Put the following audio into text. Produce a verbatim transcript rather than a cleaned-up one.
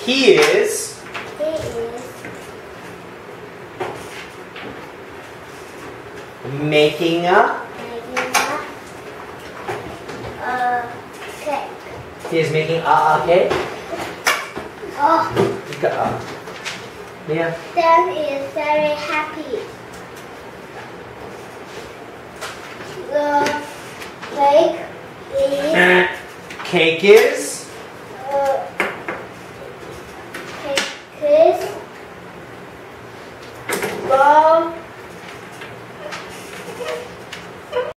He is. He is Making a. making a, a cake. He is making a, a cake. Oh, You got a. Yeah. Dan is very happy. The cake is Cake is.